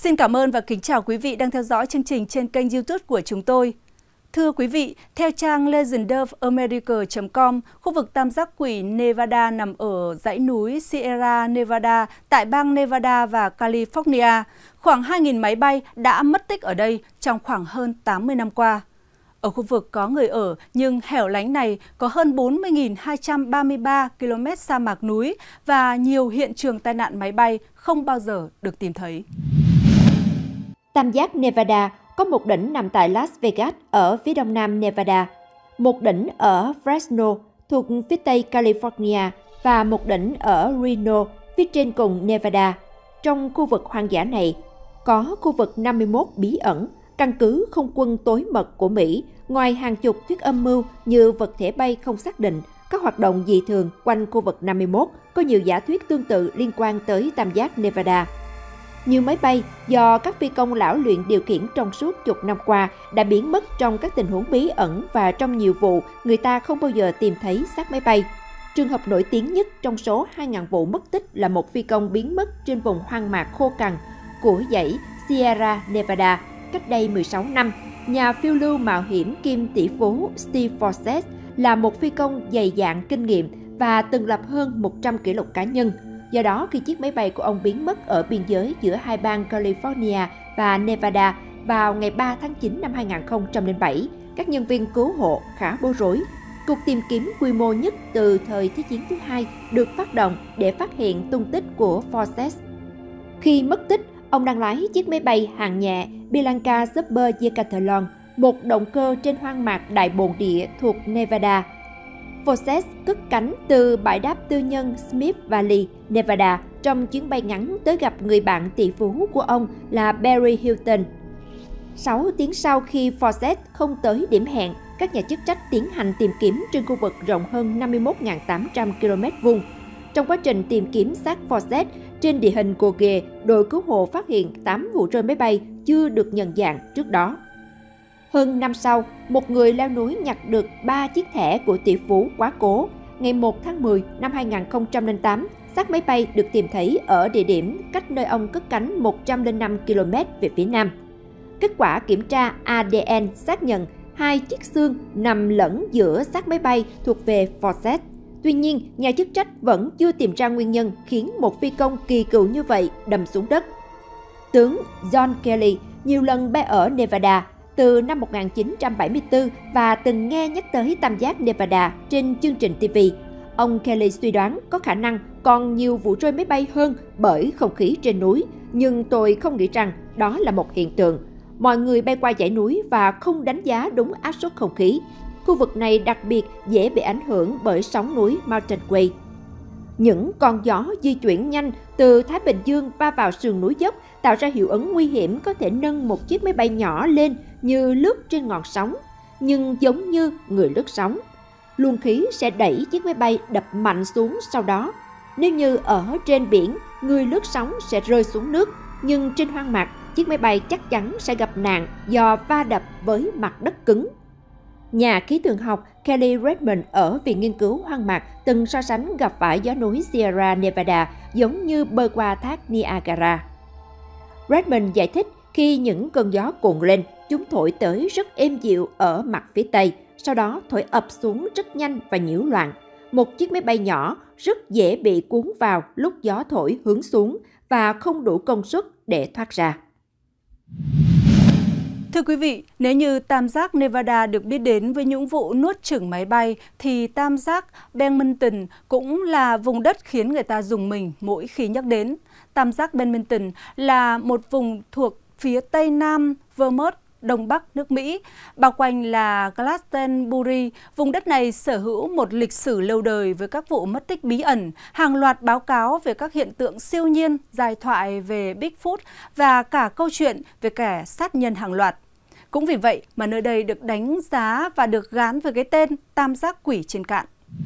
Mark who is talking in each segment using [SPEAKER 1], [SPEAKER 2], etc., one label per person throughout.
[SPEAKER 1] Xin cảm ơn và kính chào quý vị đang theo dõi chương trình trên kênh YouTube của chúng tôi. Thưa quý vị, theo trang legendofamerica.com, khu vực tam giác quỷ Nevada nằm ở dãy núi Sierra Nevada tại bang Nevada và California. Khoảng 2.000 máy bay đã mất tích ở đây trong khoảng hơn 80 năm qua. Ở khu vực có người ở nhưng hẻo lánh này có hơn 40.233 km sa mạc núi và nhiều hiện trường tai nạn máy bay không bao giờ được tìm thấy.
[SPEAKER 2] Tam giác Nevada có một đỉnh nằm tại Las Vegas ở phía đông nam Nevada, một đỉnh ở Fresno thuộc phía tây California và một đỉnh ở Reno phía trên cùng Nevada. Trong khu vực hoang dã này, có khu vực 51 bí ẩn, căn cứ không quân tối mật của Mỹ, ngoài hàng chục thuyết âm mưu như vật thể bay không xác định, các hoạt động dị thường quanh khu vực 51, có nhiều giả thuyết tương tự liên quan tới tam giác Nevada. Nhiều máy bay do các phi công lão luyện điều khiển trong suốt chục năm qua đã biến mất trong các tình huống bí ẩn và trong nhiều vụ người ta không bao giờ tìm thấy xác máy bay. Trường hợp nổi tiếng nhất trong số 2.000 vụ mất tích là một phi công biến mất trên vùng hoang mạc khô cằn của dãy Sierra Nevada cách đây 16 năm. Nhà phiêu lưu mạo hiểm kiêm tỷ phú Steve Fossett là một phi công dày dạn kinh nghiệm và từng lập hơn 100 kỷ lục cá nhân. Do đó, khi chiếc máy bay của ông biến mất ở biên giới giữa hai bang California và Nevada vào ngày 3 tháng 9 năm 2007, các nhân viên cứu hộ khá bối rối. Cuộc tìm kiếm quy mô nhất từ thời Thế chiến thứ hai được phát động để phát hiện tung tích của Fossett. Khi mất tích, ông đang lái chiếc máy bay hạng nhẹ Bianca Super Decathlon, một động cơ trên hoang mạc đại bồn địa thuộc Nevada. Fossett cất cánh từ bãi đáp tư nhân Smith Valley, Nevada trong chuyến bay ngắn tới gặp người bạn tỷ phú của ông là Barry Hilton. 6 tiếng sau khi Fossett không tới điểm hẹn, các nhà chức trách tiến hành tìm kiếm trên khu vực rộng hơn 51.800 km². Trong quá trình tìm kiếm xác Fossett trên địa hình gồ ghề, đội cứu hộ phát hiện 8 vụ rơi máy bay chưa được nhận dạng trước đó. Hơn năm sau, một người leo núi nhặt được 3 chiếc thẻ của tỷ phú quá cố. Ngày 1 tháng 10 năm 2008, xác máy bay được tìm thấy ở địa điểm cách nơi ông cất cánh 105 km về phía nam. Kết quả kiểm tra ADN xác nhận 2 chiếc xương nằm lẫn giữa xác máy bay thuộc về Fossett. Tuy nhiên, nhà chức trách vẫn chưa tìm ra nguyên nhân khiến một phi công kỳ cựu như vậy đâm xuống đất. Tướng John Kelly nhiều lần bay ở Nevada từ năm 1974 và từng nghe nhắc tới tam giác Nevada trên chương trình TV. Ông Kelly suy đoán có khả năng còn nhiều vụ rơi máy bay hơn bởi không khí trên núi, nhưng tôi không nghĩ rằng đó là một hiện tượng. Mọi người bay qua dãy núi và không đánh giá đúng áp suất không khí. Khu vực này đặc biệt dễ bị ảnh hưởng bởi sóng núi Mountain Wave. Những con gió di chuyển nhanh từ Thái Bình Dương va vào sườn núi dốc tạo ra hiệu ứng nguy hiểm có thể nâng một chiếc máy bay nhỏ lên như lướt trên ngọn sóng, nhưng giống như người lướt sóng. Luồng khí sẽ đẩy chiếc máy bay đập mạnh xuống sau đó. Nếu như ở trên biển, người lướt sóng sẽ rơi xuống nước, nhưng trên hoang mạc, chiếc máy bay chắc chắn sẽ gặp nạn do va đập với mặt đất cứng. Nhà khí tượng học Kelly Redmond ở Viện Nghiên cứu Hoang mạc từng so sánh gặp phải gió núi Sierra Nevada giống như bơi qua thác Niagara. Redmond giải thích khi những cơn gió cuồn lên, chúng thổi tới rất êm dịu ở mặt phía tây, sau đó thổi ập xuống rất nhanh và nhiễu loạn. Một chiếc máy bay nhỏ rất dễ bị cuốn vào lúc gió thổi hướng xuống và không đủ công suất để thoát ra.
[SPEAKER 1] Thưa quý vị, nếu như tam giác Nevada được biết đến với những vụ nuốt chửng máy bay, thì tam giác Bennington cũng là vùng đất khiến người ta rùng mình mỗi khi nhắc đến. Tam giác Bennington là một vùng thuộc phía tây nam Vermont, đông bắc nước Mỹ, bao quanh là Glastonbury. Vùng đất này sở hữu một lịch sử lâu đời với các vụ mất tích bí ẩn, hàng loạt báo cáo về các hiện tượng siêu nhiên, giai thoại về Bigfoot và cả câu chuyện về kẻ sát nhân hàng loạt. Cũng vì vậy mà nơi đây được đánh giá và được gán với cái tên tam giác quỷ trên cạn.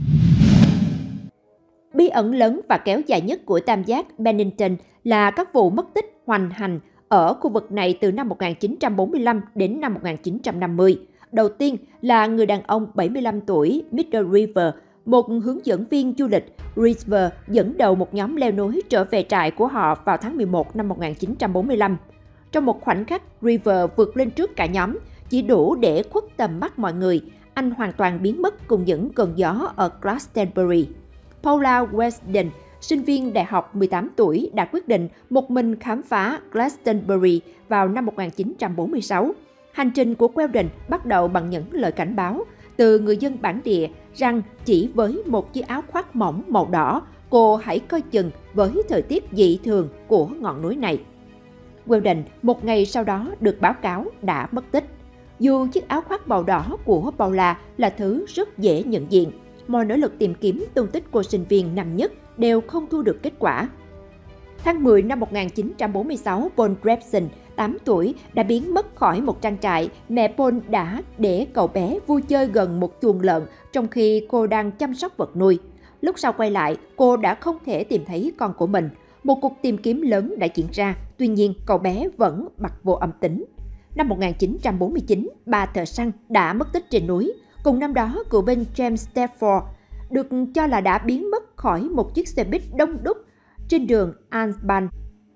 [SPEAKER 2] Bí ẩn lớn và kéo dài nhất của tam giác Bennington là các vụ mất tích hoành hành ở khu vực này từ năm 1945 đến năm 1950. Đầu tiên là người đàn ông 75 tuổi Mr. River, một hướng dẫn viên du lịch. River dẫn đầu một nhóm leo núi trở về trại của họ vào tháng 11 năm 1945. Trong một khoảnh khắc, River vượt lên trước cả nhóm, chỉ đủ để khuất tầm mắt mọi người. Anh hoàn toàn biến mất cùng những cơn gió ở Glastonbury. Paula Weston, sinh viên đại học 18 tuổi, đã quyết định một mình khám phá Glastonbury vào năm 1946. Hành trình của Weldon bắt đầu bằng những lời cảnh báo từ người dân bản địa rằng chỉ với một chiếc áo khoác mỏng màu đỏ, cô hãy coi chừng với thời tiết dị thường của ngọn núi này. Weldon một ngày sau đó được báo cáo đã mất tích. Dù chiếc áo khoác màu đỏ của Paula là thứ rất dễ nhận diện, mọi nỗ lực tìm kiếm tung tích cô sinh viên năm nhất đều không thu được kết quả. Tháng 10 năm 1946, Paul Grebson, 8 tuổi, đã biến mất khỏi một trang trại. Mẹ Paul đã để cậu bé vui chơi gần một chuồng lợn trong khi cô đang chăm sóc vật nuôi. Lúc sau quay lại, cô đã không thể tìm thấy con của mình. Một cuộc tìm kiếm lớn đã diễn ra, tuy nhiên cậu bé vẫn bặt vô âm tính. Năm 1949, 3 thợ săn đã mất tích trên núi. Cùng năm đó, cựu binh James Stafford được cho là đã biến mất khỏi một chiếc xe buýt đông đúc trên đường Ansbach.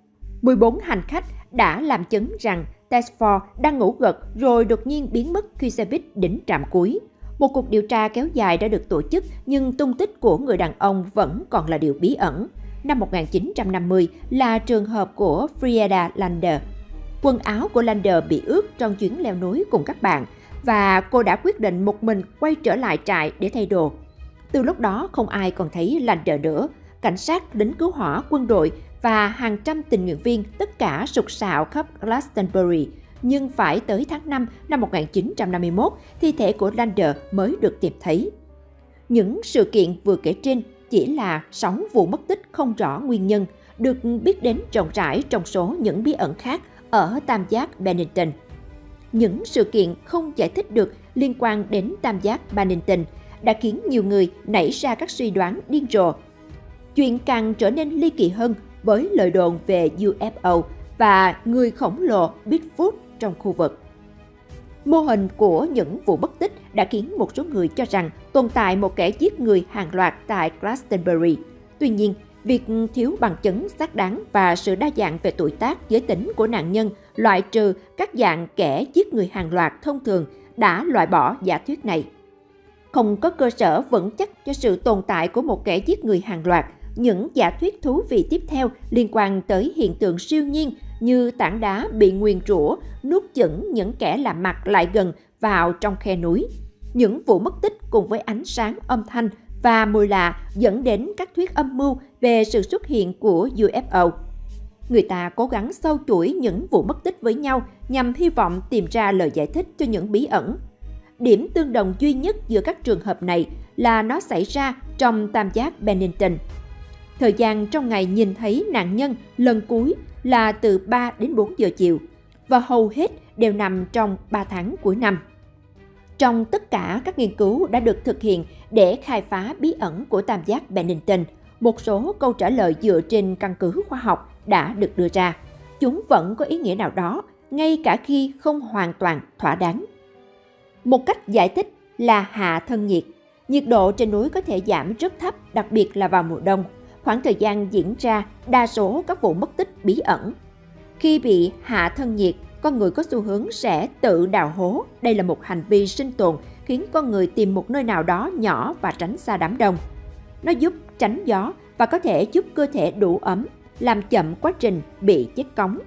[SPEAKER 2] 14 hành khách đã làm chứng rằng Stafford đang ngủ gật rồi đột nhiên biến mất khi xe buýt đến trạm cuối. Một cuộc điều tra kéo dài đã được tổ chức, nhưng tung tích của người đàn ông vẫn còn là điều bí ẩn. Năm 1950 là trường hợp của Frieda Lander. Quần áo của Lander bị ướt trong chuyến leo núi cùng các bạn và cô đã quyết định một mình quay trở lại trại để thay đồ. Từ lúc đó không ai còn thấy Lander nữa. Cảnh sát, lính cứu hỏa, quân đội và hàng trăm tình nguyện viên tất cả sục sạo khắp Glastonbury. Nhưng phải tới tháng 5 năm 1951, thi thể của Lander mới được tìm thấy. Những sự kiện vừa kể trên chỉ là 6 vụ mất tích không rõ nguyên nhân, được biết đến rộng rãi trong số những bí ẩn khác ở tam giác Bennington. Những sự kiện không giải thích được liên quan đến tam giác Bennington đã khiến nhiều người nảy ra các suy đoán điên rồ. Chuyện càng trở nên ly kỳ hơn với lời đồn về UFO và người khổng lồ Bigfoot trong khu vực. Mô hình của những vụ mất tích đã khiến một số người cho rằng tồn tại một kẻ giết người hàng loạt tại Glastonbury. Tuy nhiên, việc thiếu bằng chứng xác đáng và sự đa dạng về tuổi tác, giới tính của nạn nhân loại trừ các dạng kẻ giết người hàng loạt thông thường đã loại bỏ giả thuyết này. Không có cơ sở vững chắc cho sự tồn tại của một kẻ giết người hàng loạt. Những giả thuyết thú vị tiếp theo liên quan tới hiện tượng siêu nhiên như tảng đá bị nguyền rủa nuốt chửng những kẻ làm mặt lại gần vào trong khe núi. Những vụ mất tích cùng với ánh sáng, âm thanh và mùi lạ dẫn đến các thuyết âm mưu về sự xuất hiện của UFO. Người ta cố gắng sâu chuỗi những vụ mất tích với nhau nhằm hy vọng tìm ra lời giải thích cho những bí ẩn. Điểm tương đồng duy nhất giữa các trường hợp này là nó xảy ra trong tam giác Bennington. Thời gian trong ngày nhìn thấy nạn nhân lần cuối là từ 3 đến 4 giờ chiều và hầu hết đều nằm trong 3 tháng cuối năm. Trong tất cả các nghiên cứu đã được thực hiện để khai phá bí ẩn của tam giác Bennington, một số câu trả lời dựa trên căn cứ khoa học đã được đưa ra. Chúng vẫn có ý nghĩa nào đó, ngay cả khi không hoàn toàn thỏa đáng. Một cách giải thích là hạ thân nhiệt. Nhiệt độ trên núi có thể giảm rất thấp, đặc biệt là vào mùa đông. Khoảng thời gian diễn ra đa số các vụ mất tích bí ẩn. Khi bị hạ thân nhiệt, con người có xu hướng sẽ tự đào hố. Đây là một hành vi sinh tồn khiến con người tìm một nơi nào đó nhỏ và tránh xa đám đông. Nó giúp tránh gió và có thể giúp cơ thể đủ ấm, làm chậm quá trình bị chết cóng.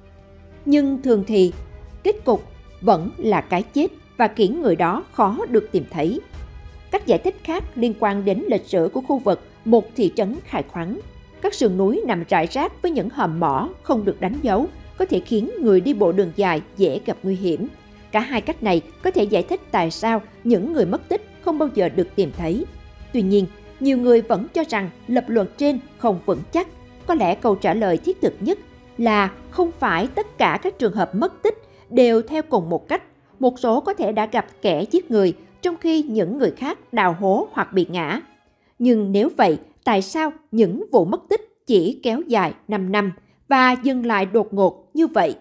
[SPEAKER 2] Nhưng thường thì, kết cục vẫn là cái chết và khiến người đó khó được tìm thấy. Các giải thích khác liên quan đến lịch sử của khu vực một thị trấn khai khoáng. Các sườn núi nằm rải rác với những hầm mỏ không được đánh dấu, có thể khiến người đi bộ đường dài dễ gặp nguy hiểm. Cả hai cách này có thể giải thích tại sao những người mất tích không bao giờ được tìm thấy. Tuy nhiên, nhiều người vẫn cho rằng lập luận trên không vững chắc. Có lẽ câu trả lời thiết thực nhất là không phải tất cả các trường hợp mất tích đều theo cùng một cách. Một số có thể đã gặp kẻ giết người, trong khi những người khác đào hố hoặc bị ngã. Nhưng nếu vậy, tại sao những vụ mất tích chỉ kéo dài 5 năm và dừng lại đột ngột như vậy?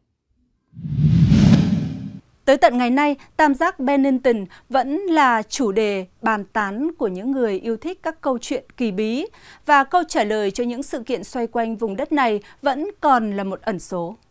[SPEAKER 1] Tới tận ngày nay, tam giác Bennington vẫn là chủ đề bàn tán của những người yêu thích các câu chuyện kỳ bí, và câu trả lời cho những sự kiện xoay quanh vùng đất này vẫn còn là một ẩn số.